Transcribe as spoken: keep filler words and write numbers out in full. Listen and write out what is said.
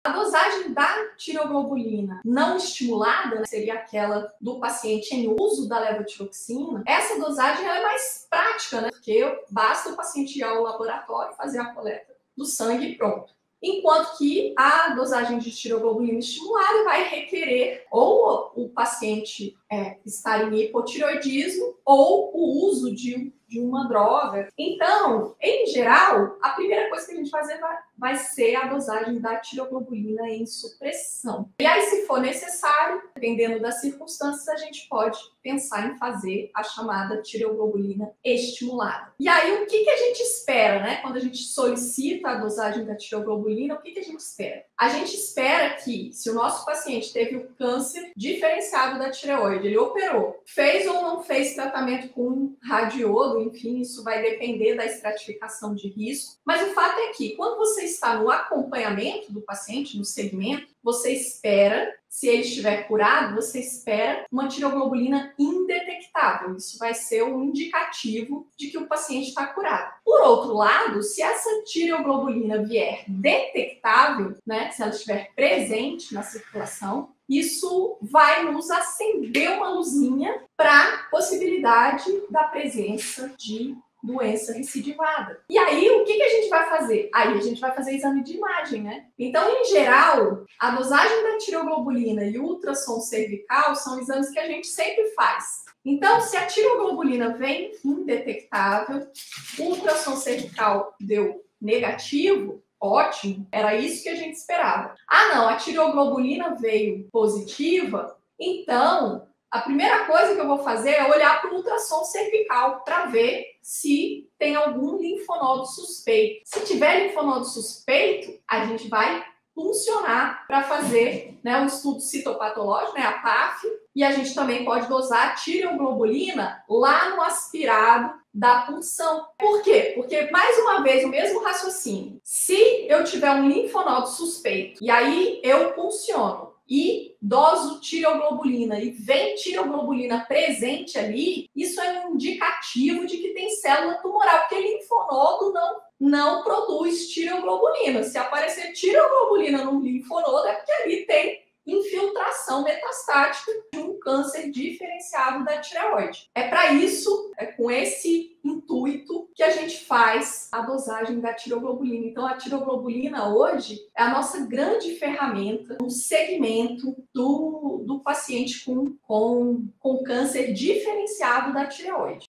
A dosagem da tireoglobulina não estimulada, né, seria aquela do paciente em uso da levotiroxina. Essa dosagem ela é mais prática, né? Porque basta o paciente ir ao laboratório fazer a coleta do sangue e pronto. Enquanto que a dosagem de tireoglobulina estimulada vai requerer ou o paciente é, estar em hipotireoidismo ou o uso de, de uma droga. Então, em geral, a primeira coisa que a gente vai fazer vai, vai ser a dosagem da tireoglobulina em supressão. E aí, se for necessário, dependendo das circunstâncias, a gente pode pensar em fazer a chamada tireoglobulina estimulada. E aí, o que, que a gente espera, né? Quando a gente solicita a dosagem da tireoglobulina, o que, que a gente espera? A gente espera que, se o nosso paciente teve o câncer diferenciado da tireoide, ele operou, fez ou não fez tratamento com radiodo, enfim, isso vai depender da estratificação de risco. Mas o fato é que, quando você está no acompanhamento do paciente, no segmento, você espera, se ele estiver curado, você espera uma tireoglobulina indetectável. Isso vai ser um indicativo de que o paciente está curado. Por outro lado, se essa tireoglobulina vier detectável, né, se ela estiver presente na circulação, isso vai nos acender uma luzinha para a possibilidade da presença de doença recidivada. E aí, o que, que a gente vai fazer? Aí a gente vai fazer exame de imagem, né? Então, em geral, a dosagem da tireoglobulina e o ultrassom cervical são exames que a gente sempre faz. Então, se a tireoglobulina vem indetectável, o ultrassom cervical deu negativo, ótimo, era isso que a gente esperava. Ah, não, a tireoglobulina veio positiva, então a primeira coisa que eu vou fazer é olhar para o ultrassom cervical para ver se tem algum linfonodo suspeito. Se tiver linfonodo suspeito, a gente vai funcionar para fazer, né, um estudo citopatológico, né, a P A F, e a gente também pode dosar tireoglobulina lá no aspirado da punção. Por quê? Porque, mais uma vez, o mesmo raciocínio. Se eu tiver um linfonodo suspeito e aí eu punciono e doso tireoglobulina e vem tireoglobulina presente ali, isso é um indicativo de que tem célula tumoral, porque linfonodo não, não produz tireoglobulina. Se aparecer tireoglobulina no linfonodo, é porque ali tem infiltração metastática de um câncer diferenciado da tireoide. É para isso, é com esse intuito, que a gente faz a dosagem da tireoglobulina. Então, a tireoglobulina hoje é a nossa grande ferramenta no segmento do, do paciente com, com, com câncer diferenciado da tireoide.